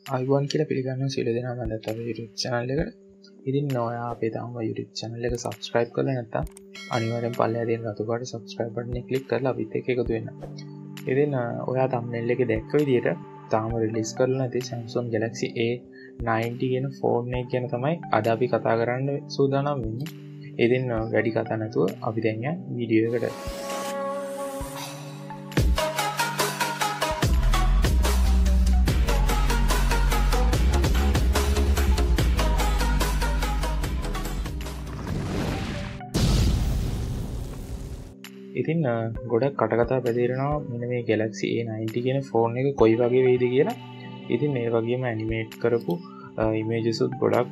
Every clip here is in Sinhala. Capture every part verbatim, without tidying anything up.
අයිබෝන් කියලා පිළිගන්න සියලු දෙනාම අදත් අපේ YouTube channel එකට. ඉතින් ඔයා අපේ තාම YouTube channel එක subscribe කරලා නැත්නම් අනිවාර්යෙන් පල්ලෙහා තියෙන රතු පාට subscribe button එක click කරලා අපිත් එක්ක එකතු වෙන්න. ඉතින් ඔයා thumbnail එකේ දැක්ක විදිහට තාම release කරලා නැති Samsung Galaxy A ninety කියන phone එක ගැන තමයි අද අපි කතා කරන්න සූදානම් වෙන්නේ. ඉතින් වැඩි කතා නැතුව අපි දැන් යන වීඩියෝ එකට. ඉතින් ගොඩක් කටකතා පැතිරෙනවා මෙන්න මේ Galaxy A ninety කියන ෆෝන් එක කොයි වගේ වෙයිද කියලා. ඉතින් මේ වගේම ඇනිමේට් කරපු ඉමේජස් උත් ගොඩක්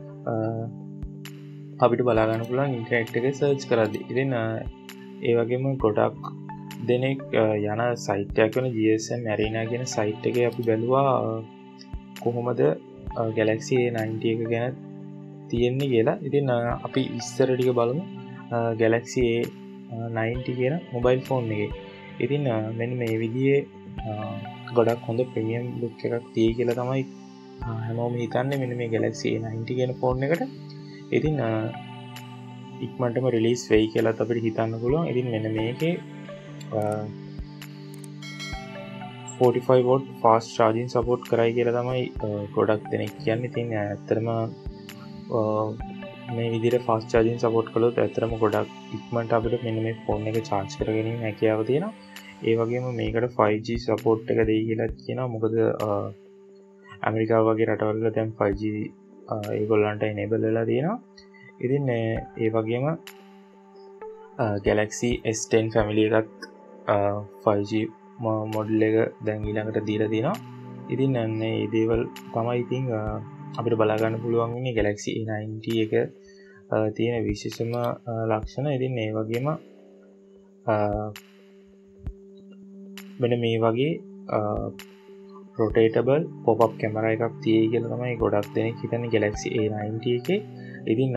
අපිට බලා ගන්න පුළුවන් ඉන්ටර්නෙට් එකේ සර්ච් කරද්දී. ඉතින් ඒ වගේම ගොඩක් දෙනෙක් යන සයිට් එකක් වෙන G S M Arena කියන සයිට් එකේ අපි බැලුවා කොහොමද Galaxy A ninety එක ගැන තියෙන්නේ කියලා. ඉතින් අපි ඉස්සර ටික බලමු Galaxy A ninety කියන මොබයිල් ෆෝන් එකේ. ඉතින් මෙන්න මේ විදිහේ ගොඩක් හොඳ ප්‍රීමියම් ලුක් එකක් තියෙයි කියලා තමයි හැමෝම හිතන්නේ මෙන්න මේ Galaxy A ninety කියන ෆෝන් එකට. ඉතින් ඉක්මනටම රිලීස් වෙයි කියලාත් අපිට හිතන්න පුළුවන්. ඉතින් මෙන්න මේකේ forty-five watt fast charging support කරයි කියලා තමයි ගොඩක් දෙනෙක් කියන්නේ. ඉතින් ඇත්තටම මේ විදිහට fast charging support කළොත් ඇත්තටම ගොඩක් ඉක්මනට අපිට මෙන්න මේ ෆෝන් එක charge කරගැනීමේ හැකියාව තියෙනවා. ඒ වගේම මේකට five G support එක දෙයි කියලා කියනවා. මොකද ඇමරිකාව වගේ රටවල දැන් five G ඒගොල්ලන්ට enable වෙලා තියෙනවා. ඉතින් ඒ වගේම Galaxy S ten family එකත් five G model එක දැන් ඊළඟට දීලා තියෙනවා. ඉතින් මේ දේවල් තමයි ඉතින් අපිට බලා ගන්න පුළුවන් ඉන්නේ Galaxy A ninety එක තියෙන විශේෂම ලක්ෂණ. ඉතින් ඒ වගේම මෙන්න මේ වගේ rotatable pop-up camera එකක් තියෙයි කියලා තමයි ගොඩක් දෙනෙක් හිතන්නේ Galaxy A ninety එකේ. ඉතින්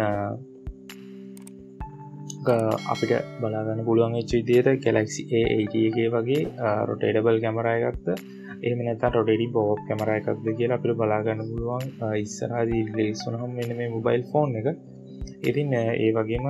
අපිට බලා ගන්න පුළුවන් වෙච්ච විදිහට Galaxy A eighty එකේ වගේ rotatable camera එකක්ද එහෙම නැත්නම් rotating pop-up camera එකක්ද කියලා අපිට බලා ගන්න පුළුවන් ඉස්සරහදී රිලීස් වුණාම මෙන්න මේ මොබයිල් ෆෝන් එක. ඉතින් ඒ වගේම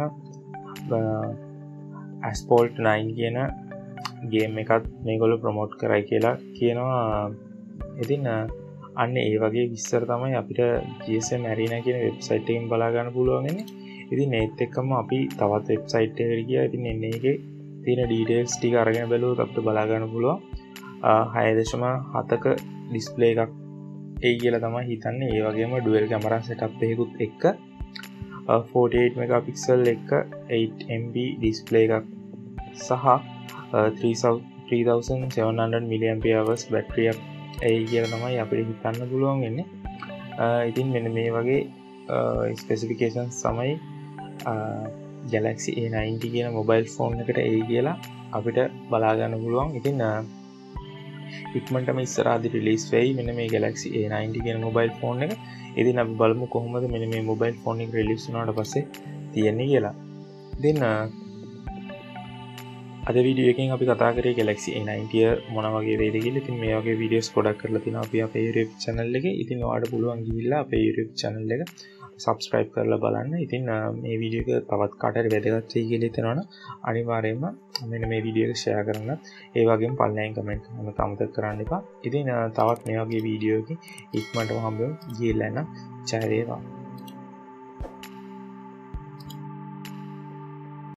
Asphalt nine කියන ගේම් එකත් මේගොල්ලෝ ප්‍රොමෝට් කරයි කියලා කියනවා. ඉතින් අන්න ඒ වගේ විස්තර තමයි අපිට G S M Arena කියන වෙබ්සයිට් එකෙන් බලා ගන්න පුළුවන් වෙන්නේ. ඉතින් ඒත් එක්කම අපි තවත් වෙබ්සයිට් එකකට ගියා. ඉතින් එන්නේ එකේ තියෙන ඩීටේල්ස් ටික අරගෙන බලුවොත් අපිට බලා ගන්න පුළුවන් six point seven ක ඩිස්ප්ලේ එකක් එයි කියලා තමයි හිතන්නේ. ඒ වගේම ඩුවල් කැමරා සෙටප් එකකුත් එක්ක forty-eight megapixel එක eight M B ඩිස්ප්ලේ එකක් සහ three thousand seven hundred milliampere hours battery එකක් එයි කියලා තමයි අපිට හිතන්න පුළුවන් වෙන්නේ. ඉතින් මෙන්න මේ වගේ ස්පෙસિෆිකේෂන්ස් තමයි Galaxy A ninety කියන මොබයිල් ෆෝන් එකට එයි කියලා අපිට බලා ගන්න පුළුවන්. ඉතින් ඉක්මනටම ඉස්සරහදී රිලීස් වෙයි මෙන්න මේ Galaxy A ninety කියන මොබයිල් ෆෝන් එක. ඉතින් අපි බලමු කොහොමද මෙන්න මේ මොබයිල් ෆෝන් එක රිලීස් වුණාට පස්සේ තියෙන්නේ කියලා. ඉතින් අද වීඩියෝ එකෙන් අපි කතා කරේ Galaxy A ninety මොන වගේ වේද කියලා. ඉතින් මේ වගේ වීඩියෝස් ගොඩක් කරලා තිනවා අපි අපේ YouTube channel එකේ. ඉතින් ඔයාලට පුළුවන් ගිහිල්ලා අපේ YouTube channel එක subscribe කරලා බලන්න. ඉතින් මේ වීඩියෝ එක තවත් කාටට වැදගත් වෙයි කියලා හිතනවනම් අනිවාර්යයෙන්ම මෙන්න මේ වීඩියෝ එක share කරන්න. ඒ වගේම පල්ලෙන් comment කරන්න අමතක කරන්න එපා. ඉතින් තවත් මේ වගේ වීඩියෝ එකකින් ඉක්මනටම හම්බෙමු. ගිහිල්ලා යන්න. ජය වේවා.